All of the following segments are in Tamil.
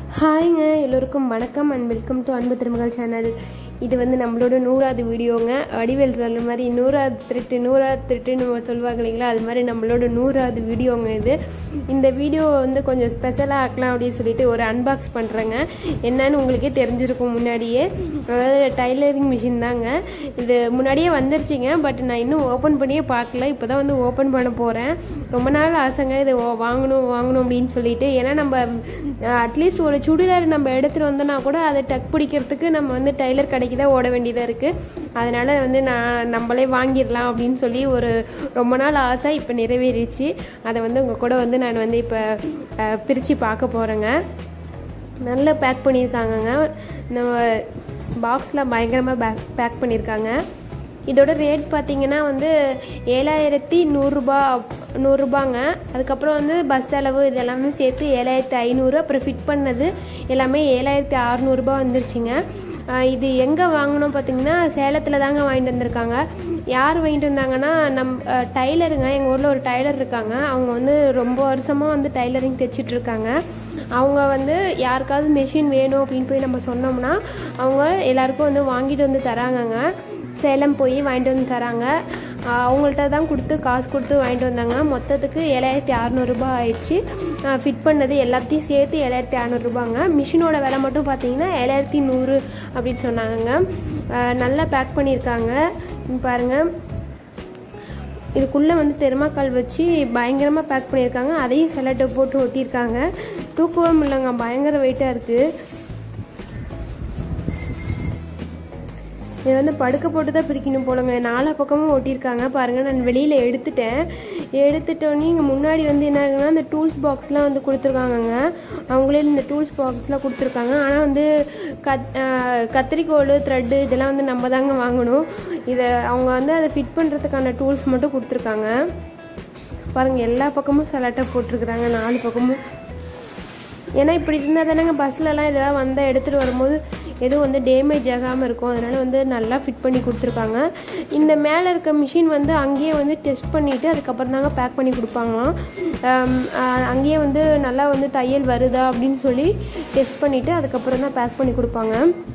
ஹாய்ங்க, எல்லோருக்கும் வணக்கம் அண்ட் வெல்கம் டு அன்பு திருமகள் சேனல். இது வந்து நம்மளோட 100வது வீடியோங்க. வடிவேல் சொல்கிற மாதிரி 100வது திருட்டுன்னு சொல்லுவாங்க இல்லைங்களா, அது மாதிரி நம்மளோட 100வது வீடியோங்க இது. இந்த வீடியோ வந்து கொஞ்சம் ஸ்பெஷலாக ஆக்கலாம் அப்படின்னு சொல்லிட்டு ஒரு அன்பாக்ஸ் பண்ணுறேங்க. என்னன்னு உங்களுக்கே தெரிஞ்சிருக்கும் முன்னாடியே. அதாவது டைலரிங் மிஷின் தாங்க. இது முன்னாடியே வந்துருச்சுங்க, பட் நான் இன்னும் ஓப்பன் பண்ணியே பார்க்கல. இப்போ தான் வந்து ஓப்பன் பண்ண போகிறேன். ரொம்ப நாள் ஆசைங்க இது வாங்கணும் அப்படின்னு சொல்லிட்டு. ஏன்னா நம்ம அட்லீஸ்ட் ஒரு சுடிதார் நம்ம எடுத்துகிட்டு வந்தோன்னா கூட அதை டக் பிடிக்கிறதுக்கு நம்ம வந்து டைலர் கடைக்கு தான் ஓட வேண்டியதாக இருக்குது. அதனால் வந்து நம்மளே வாங்கிடலாம் அப்படின்னு சொல்லி ஒரு ரொம்ப நாள் ஆசை இப்போ நிறைவேறிச்சு. அதை வந்து உங்கள் கூட வந்து நான் வந்து இப்போ பிரித்து பார்க்க போகிறேங்க. நல்லா பேக் பண்ணியிருக்காங்கங்க. நம்ம பாக்ஸில் பயங்கரமாக பேக் பண்ணியிருக்காங்க. இதோட ரேட் பார்த்தீங்கன்னா வந்து 7100 அதுக்கப்புறம் வந்து பஸ் செலவு இதெல்லாமே சேர்த்து 7500. அப்புறம் ஃபிட் பண்ணது எல்லாமே 7600 வந்துருச்சுங்க. இது எங்கே வாங்கணும் பார்த்தீங்கன்னா சேலத்தில் தாங்க வாங்கிட்டு வந்திருக்காங்க. யார் வாங்கிட்டு வந்தாங்கன்னா டைலருங்க. எங்கள் ஊரில் ஒரு டைலர் இருக்காங்க. அவங்க வந்து ரொம்ப வருஷமாக வந்து டைலரிங் தைச்சிட்ருக்காங்க. அவங்க வந்து யாருக்காவது மெஷின் வேணும் அப்படின்னு போய் நம்ம சொன்னோம்னா அவங்க எல்லாருக்கும் வந்து வாங்கிட்டு வந்து தராங்கங்க. சேலம் போய் வாங்கிட்டு வந்து தராங்க. அவங்கள்ட்ட தான் காசு கொடுத்து வாங்கிட்டு வந்தாங்க. மொத்தத்துக்கு 7600 ஆயிடுச்சு. ஃபிட் பண்ணது எல்லாத்தையும் சேர்த்து 7600. மிஷினோட விலை மட்டும் பார்த்தீங்கன்னா 7100 அப்படின்னு சொன்னாங்க. நல்லா பேக் பண்ணியிருக்காங்க பாருங்கள். இதுக்குள்ளே வந்து தெர்மாக்கால் வச்சு பயங்கரமாக பேக் பண்ணியிருக்காங்க. அதையும் செலட்டை போட்டு ஒட்டியிருக்காங்க. தூக்கவே முடியலங்க, பயங்கர வெயிட்டாக இருக்குது. இதை வந்து படுக்க போட்டு தான் பிரிக்கணும் போலங்க. 4 பக்கமும் ஓட்டியிருக்காங்க பாருங்கள். நான் வெளியில் எடுத்துட்டோன்னே இங்கே முன்னாடி வந்து என்ன ஆகுதுன்னா இந்த டூல்ஸ் பாக்ஸ்லாம் வந்து கொடுத்துருக்காங்கங்க. அவங்களே இந்த டூல்ஸ் பாக்ஸ்லாம் கொடுத்துருக்காங்க. ஆனால் வந்து கத்திரிக்கோல் த்ரெட்டு இதெல்லாம் வந்து நம்ம தாங்க வாங்கணும். இதை அவங்க வந்து அதை ஃபிட் பண்ணுறதுக்கான டூல்ஸ் மட்டும் கொடுத்துருக்காங்க பாருங்கள். எல்லா பக்கமும் செலட்டை போட்டிருக்குறாங்க 4 பக்கமும். ஏன்னா இப்படி இருந்தால் தானேங்க பஸ்லலாம் இதெல்லாம் வந்தால் எடுத்துகிட்டு வரும்போது எதுவும் வந்து டேமேஜ் ஆகாமல் இருக்கும். அதனால் வந்து நல்லா ஃபிட் பண்ணி கொடுத்துருக்காங்க. இந்த மேலே இருக்க மிஷின் வந்து அங்கேயே வந்து டெஸ்ட் பண்ணிவிட்டு அதுக்கப்புறம் தாங்க பேக் பண்ணி கொடுப்பாங்களாம். அங்கேயே வந்து நல்லா வந்து தையல் வருதா அப்படின்னு சொல்லி டெஸ்ட் பண்ணிவிட்டு அதுக்கப்புறம் தான் பேக் பண்ணி கொடுப்பாங்க.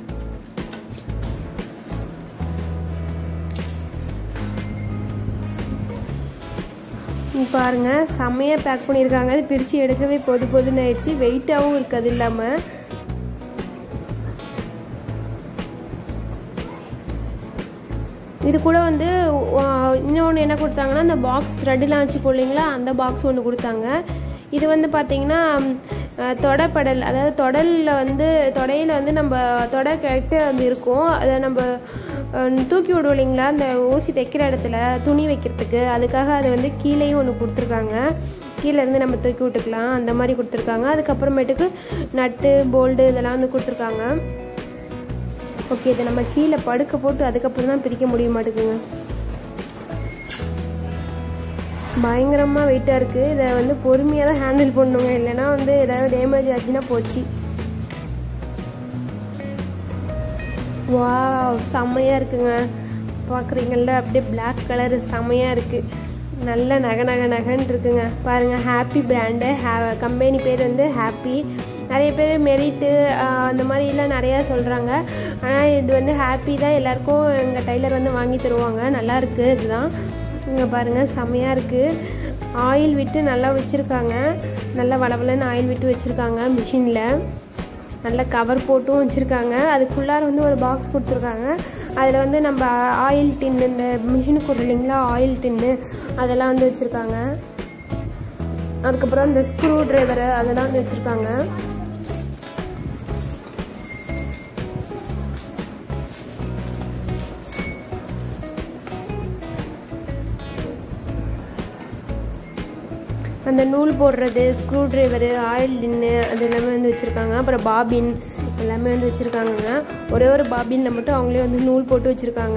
பாருங்க, செம்மையாக பேக் பண்ணியிருக்காங்க. அது பிரித்து எடுக்கவே பொதுன்னு ஆயிடுச்சு. வெயிட்டாகவும் இருக்குது. இல்லாமல் இது கூட வந்து இன்னொன்று என்ன கொடுத்தாங்கன்னா இந்த பாக்ஸ் த்ரெட்டெலாம் வச்சு போடலைங்களா, அந்த பாக்ஸ் ஒன்று கொடுத்தாங்க. இது வந்து பார்த்திங்கன்னா தொடப்படல், அதாவது தொடையில் வந்து நம்ம தொடை கட்டு அது இருக்கும். அதை நம்ம தூக்கி விடுவோம் இல்லைங்களா, அந்த ஊசி தைக்கிற இடத்துல துணி வைக்கிறதுக்கு. அதுக்காக அதை வந்து கீழேயும் ஒன்று கொடுத்துருக்காங்க. கீழேருந்து நம்ம தூக்கி விட்டுக்கலாம், அந்த மாதிரி கொடுத்துருக்காங்க. அதுக்கப்புறமேட்டுக்கு நட்டு போல்டு இதெல்லாம் வந்து கொடுத்துருக்காங்க. ஓகே, இதை நம்ம கீழே படுக்க போட்டு அதுக்கப்புறம் தான் பிரிக்க முடிய மாட்டேங்குங்க. பயங்கரமாக வெயிட்டாக இருக்குது. இதை வந்து பொறுமையாக தான் ஹேண்டில் பண்ணுங்க, இல்லைன்னா வந்து ஏதாவது டேமேஜ் ஆச்சுன்னா போச்சு. வா, செம்மையாக இருக்குங்க. பார்க்குறீங்கள அப்படியே பிளாக் கலரு செம்மையாக இருக்குது. நல்ல நகன்னு இருக்குங்க பாருங்கள். ஹாப்பி பிராண்டு, கம்பெனி பேர் வந்து ஹாப்பி. நிறைய பேர் மெரிட்டு அந்த மாதிரிலாம் நிறையா சொல்கிறாங்க. ஆனால் இது வந்து ஹாப்பி தான். எல்லாருக்கும் எங்கள் டைலர் வந்து வாங்கி தருவாங்க. நல்லா இருக்குது. இதுதான் இங்கே பாருங்கள், செம்மையாக இருக்குது. ஆயில் விட்டு நல்லா வச்சுருக்காங்க. நல்லா வளவலன்னு ஆயில் விட்டு வச்சுருக்காங்க. மிஷினில் நல்ல கவர் போட்டும் வச்சுருக்காங்க. அதுக்குள்ளார வந்து ஒரு பாக்ஸ் கொடுத்துருக்காங்க. அதில் வந்து நம்ம ஆயில் டின்னு, இந்த மிஷினுக்கு ஒரு இல்லைங்களா ஆயில் டின்னு, அதெல்லாம் வந்து வச்சுருக்காங்க. அதுக்கப்புறம் இந்த ஸ்க்ரூ ட்ரைவரு அதெல்லாம் வந்து வச்சுருக்காங்க. அந்த நூல் போடுறது, ஸ்க்ரூ ட்ரைவரு, ஆயில் டின்னு அது எல்லாமே வந்து வச்சுருக்காங்க. அப்புறம் பாபின் எல்லாமே வந்து வச்சுருக்காங்கங்க. ஒரே ஒரு பாபினில் மட்டும் அவங்களே வந்து நூல் போட்டு வச்சுருக்காங்க.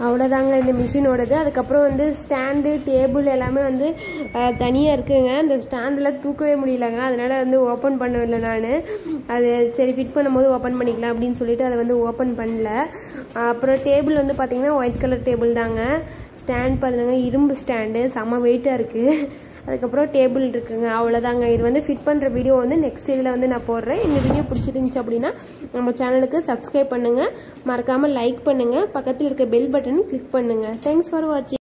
அவ்வளோதாங்க இந்த மிஷினோடது. அதுக்கப்புறம் வந்து ஸ்டாண்டு டேபிள் எல்லாமே வந்து தனியாக இருக்குங்க. அந்த ஸ்டாண்டில் தூக்கவே முடியலங்க, அதனால் வந்து ஓப்பன் பண்ணவில்லை நான். அது சரி ஃபிட் பண்ணும்போது ஓப்பன் பண்ணிக்கலாம் அப்படின்னு சொல்லிட்டு அதை வந்து ஓப்பன் பண்ணல. அப்புறம் டேபிள் வந்து பார்த்திங்கன்னா ஒயிட் கலர் டேபிள் தாங்க. ஸ்டாண்ட் பார்த்துங்க இரும்பு ஸ்டாண்டு, செம்ம வெயிட்டாக இருக்குது. அதுக்கப்புறம் டேபிள் இருக்குங்க. அவ்வளோதாங்க. இது வந்து ஃபிட் பண்ணுற வீடியோ வந்து நெக்ஸ்ட் இதில் வந்து நான் போடுறேன். இந்த வீடியோ பிடிச்சிருந்துச்சு அப்படின்னா நம்ம சேனலுக்கு சப்ஸ்கிரைப் பண்ணுங்கள், மறக்காமல் லைக் பண்ணுங்கள், பக்கத்தில் இருக்க பெல் பட்டனை கிளிக் பண்ணுங்கள். தேங்க்ஸ் ஃபார் வாட்சிங்.